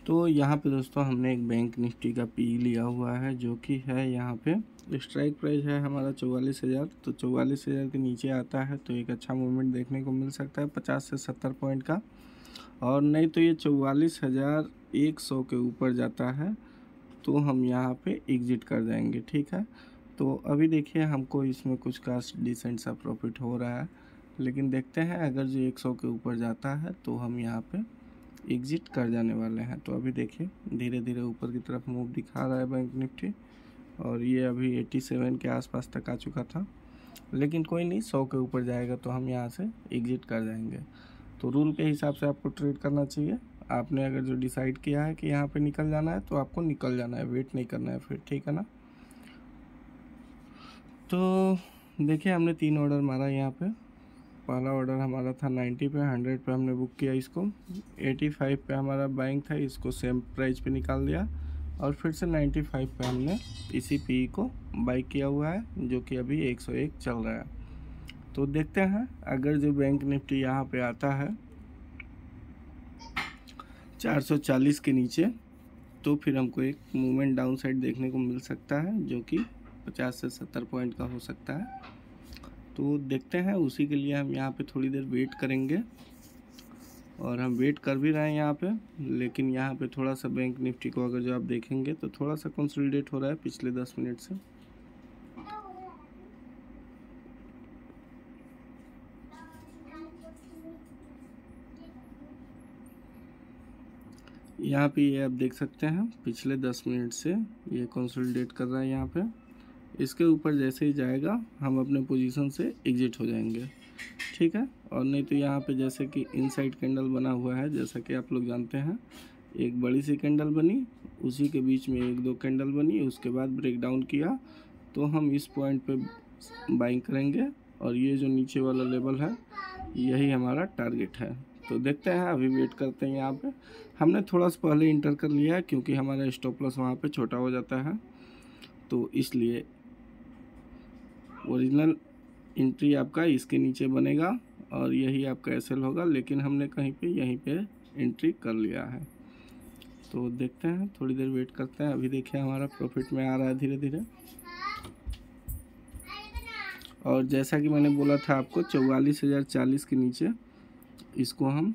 तो यहाँ पे दोस्तों हमने एक बैंक निफ्टी का पी लिया हुआ है, जो कि है यहाँ पे स्ट्राइक प्राइस है हमारा 44,000। तो 44,000 के नीचे आता है तो एक अच्छा मूवमेंट देखने को मिल सकता है 50 से 70 पॉइंट का, और नहीं तो ये 44,100 के ऊपर जाता है तो हम यहाँ पे एग्ज़िट कर जाएंगे। ठीक है, तो अभी देखिए हमको इसमें कुछ का डिसेंट सा प्रॉफिट हो रहा है, लेकिन देखते हैं अगर जो 100 के ऊपर जाता है तो हम यहाँ पे एग्ज़िट कर जाने वाले हैं। तो अभी देखिए धीरे धीरे ऊपर की तरफ मूव दिखा रहा है बैंक निफ्टी, और ये अभी 87 के आसपास तक आ चुका था, लेकिन कोई नहीं, 100 के ऊपर जाएगा तो हम यहाँ से एग्ज़िट कर जाएंगे। तो रूल के हिसाब से आपको ट्रेड करना चाहिए। आपने अगर जो डिसाइड किया है कि यहाँ पे निकल जाना है तो आपको निकल जाना है, वेट नहीं करना है फिर, ठीक है ना। तो देखिए हमने 3 ऑर्डर मारा यहाँ पे। पहला ऑर्डर हमारा था 90 पे, 100 पे हमने बुक किया इसको, 85 पे हमारा बाइंग था, इसको सेम प्राइस पे निकाल दिया, और फिर से 95 पे हमने इसी पी को बाई किया हुआ है, जो कि अभी 101 चल रहा है। तो देखते हैं अगर जो बैंक निफ्टी यहाँ पे आता है 440 के नीचे, तो फिर हमको एक मूवमेंट डाउन साइड देखने को मिल सकता है, जो कि 50 से 70 पॉइंट का हो सकता है। तो देखते हैं, उसी के लिए हम यहाँ पे थोड़ी देर वेट करेंगे, और हम वेट कर भी रहे हैं यहाँ पे। लेकिन यहाँ पे थोड़ा सा बैंक निफ्टी को अगर जो आप देखेंगे तो थोड़ा सा कंसोलिडेट हो रहा है पिछले 10 मिनट से। यहाँ पे ये आप देख सकते हैं पिछले 10 मिनट से ये कंसोलिडेट कर रहा है यहाँ पे। इसके ऊपर जैसे ही जाएगा हम अपने पोजीशन से एग्जिट हो जाएंगे, ठीक है। और नहीं तो यहाँ पे जैसे कि इनसाइड कैंडल बना हुआ है, जैसा कि आप लोग जानते हैं, एक बड़ी सी कैंडल बनी, उसी के बीच में 1-2 कैंडल बनी, उसके बाद ब्रेक डाउन किया, तो हम इस पॉइंट पे बाइंग करेंगे, और ये जो नीचे वाला लेवल है यही हमारा टारगेट है। तो देखते हैं, अभी वेट करते हैं। यहाँ पे हमने थोड़ा सा पहले इंटर कर लिया है क्योंकि हमारा स्टॉप लॉस वहाँ पे छोटा हो जाता है, तो इसलिए ओरिजिनल एंट्री आपका इसके नीचे बनेगा और यही आपका एसएल होगा, लेकिन हमने कहीं पे यहीं पे एंट्री कर लिया है। तो देखते हैं, थोड़ी देर वेट करते हैं। अभी देखिए हमारा प्रॉफिट में आ रहा है धीरे धीरे, और जैसा कि मैंने बोला था आपको 44,040 के नीचे इसको हम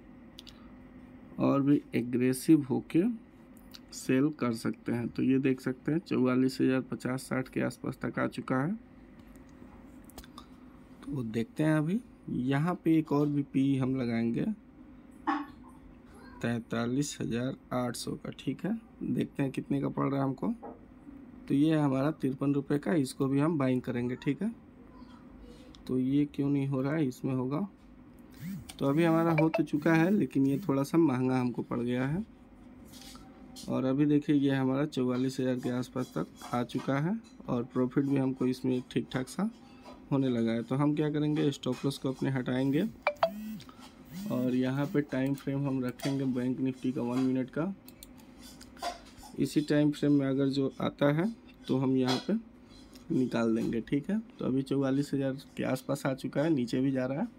और भी एग्रेसिव होके सेल कर सकते हैं। तो ये देख सकते हैं 44,050-60 के आसपास तक आ चुका है। तो देखते हैं, अभी यहाँ पे एक और भी पी हम लगाएंगे 43,800 का, ठीक है। देखते हैं कितने का पड़ रहा है हमको। तो ये है हमारा 53 रुपये का, इसको भी हम बाइंग करेंगे, ठीक है। तो ये क्यों नहीं हो रहा है, इसमें होगा। तो अभी हमारा हो तो चुका है, लेकिन ये थोड़ा सा महंगा हमको पड़ गया है। और अभी देखिए ये हमारा 44,000 के आसपास तक आ चुका है, और प्रॉफिट भी हमको इसमें ठीक ठाक सा होने लगा है। तो हम क्या करेंगे, स्टॉप लॉस को अपने हटाएंगे, और यहाँ पे टाइम फ्रेम हम रखेंगे बैंक निफ्टी का 1 मिनट का। इसी टाइम फ्रेम में अगर जो आता है तो हम यहाँ पे निकाल देंगे, ठीक है। तो अभी 44,000 के आसपास आ चुका है, नीचे भी जा रहा है।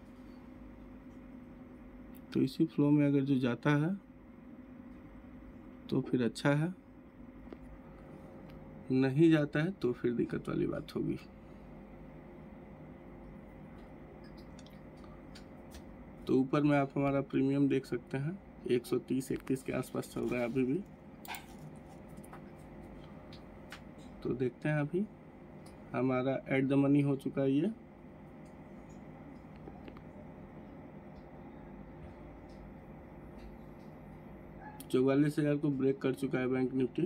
तो इसी फ्लो में अगर जो जाता है तो फिर अच्छा है, नहीं जाता है तो फिर दिक्कत वाली बात होगी। तो ऊपर में आप हमारा प्रीमियम देख सकते हैं 130-31 के आसपास चल रहा है अभी भी। तो देखते हैं, अभी हमारा एट द मनी हो चुका है ये। तो 44,000 को ब्रेक कर चुका है बैंक निफ्टी।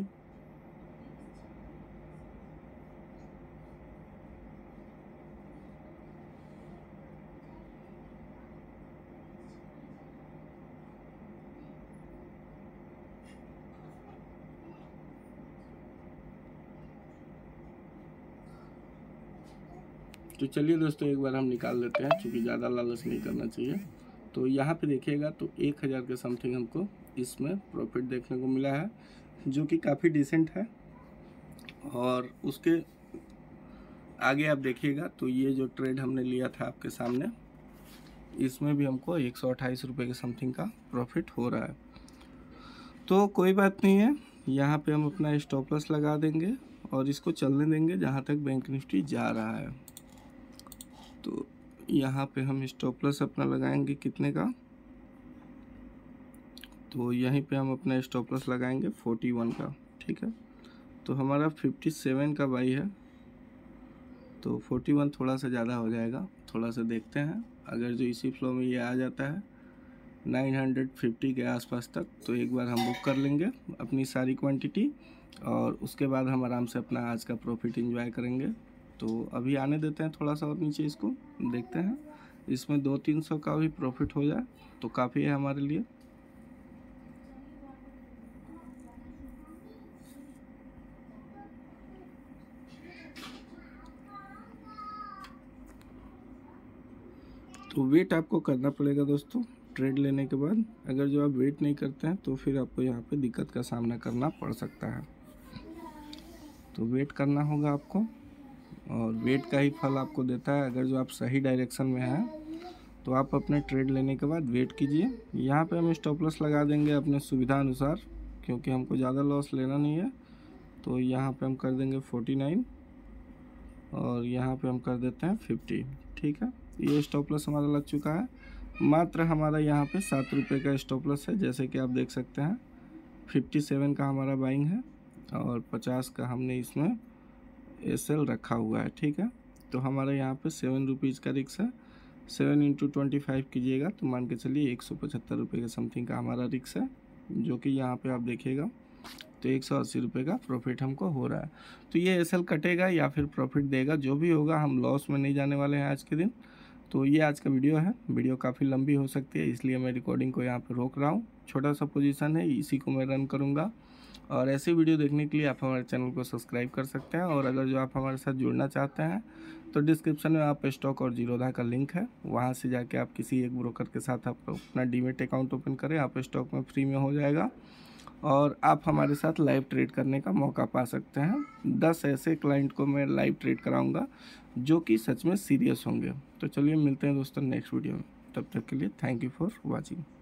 तो चलिए दोस्तों, एक बार हम निकाल लेते हैं, क्योंकि ज़्यादा लालच नहीं करना चाहिए। तो यहाँ पे देखिएगा तो 1,000 के समथिंग हमको इसमें प्रॉफिट देखने को मिला है, जो कि काफ़ी डिसेंट है। और उसके आगे आप देखिएगा तो ये जो ट्रेड हमने लिया था आपके सामने, इसमें भी हमको 128 रुपये के समथिंग का प्रॉफिट हो रहा है। तो कोई बात नहीं है, यहाँ पे हम अपना स्टॉप लॉस लगा देंगे और इसको चलने देंगे जहाँ तक बैंक निफ्टी जा रहा है। तो यहाँ पे हम स्टॉप लॉस अपना लगाएंगे कितने का, तो यहीं पे हम अपना स्टॉप लॉस लगाएंगे 41 का। ठीक है, तो हमारा 57 का बाई है, तो 41 थोड़ा सा ज़्यादा हो जाएगा, थोड़ा सा देखते हैं। अगर जो इसी फ्लो में ये आ जाता है 950 के आसपास तक, तो एक बार हम बुक कर लेंगे अपनी सारी क्वांटिटी और उसके बाद हम आराम से अपना आज का प्रॉफिट एंजॉय करेंगे। तो अभी आने देते हैं थोड़ा सा और नीचे, इसको देखते हैं। इसमें 200-300 का भी प्रॉफिट हो जाए तो काफ़ी है हमारे लिए। तो वेट आपको करना पड़ेगा दोस्तों ट्रेड लेने के बाद। अगर जो आप वेट नहीं करते हैं तो फिर आपको यहाँ पे दिक्कत का सामना करना पड़ सकता है। तो वेट करना होगा आपको और वेट का ही फल आपको देता है। अगर जो आप सही डायरेक्शन में हैं तो आप अपने ट्रेड लेने के बाद वेट कीजिए। यहाँ पे हम स्टॉप लॉस लगा देंगे अपने सुविधा अनुसार, क्योंकि हमको ज़्यादा लॉस लेना नहीं है। तो यहाँ पे हम कर देंगे 49 और यहाँ पे हम कर देते हैं 50। ठीक है, ये स्टॉप लॉस हमारा लग चुका है। मात्र हमारा यहाँ पे 7 रुपये का स्टॉप लॉस है, जैसे कि आप देख सकते हैं। 57 का हमारा बाइंग है और 50 का हमने इसमें एसएल रखा हुआ है। ठीक है, तो हमारा यहाँ पे 7 रुपीज़ का रिक्स है। 7 × 25 कीजिएगा तो मान के चलिए 175 रुपये के समथिंग का हमारा रिक्स है, जो कि यहाँ पे आप देखिएगा तो 180 रुपये का प्रॉफिट हमको हो रहा है। तो ये एसएल कटेगा या फिर प्रॉफिट देगा, जो भी होगा, हम लॉस में नहीं जाने वाले हैं आज के दिन। तो ये आज का वीडियो है। वीडियो काफ़ी लंबी हो सकती है, इसलिए मैं रिकॉर्डिंग को यहाँ पे रोक रहा हूँ। छोटा सा पोजीशन है, इसी को मैं रन करूँगा। और ऐसी वीडियो देखने के लिए आप हमारे चैनल को सब्सक्राइब कर सकते हैं। और अगर जो आप हमारे साथ जुड़ना चाहते हैं तो डिस्क्रिप्शन में आप स्टॉक और जीरोधा का लिंक है, वहाँ से जाके आप किसी एक ब्रोकर के साथ आप अपना डीमेट अकाउंट ओपन करें। आप स्टॉक में फ्री में हो जाएगा और आप हमारे साथ लाइव ट्रेड करने का मौका पा सकते हैं। 10 ऐसे क्लाइंट को मैं लाइव ट्रेड कराऊंगा जो कि सच में सीरियस होंगे। तो चलिए मिलते हैं दोस्तों नेक्स्ट वीडियो में, तब तक के लिए थैंक यू फॉर वॉचिंग।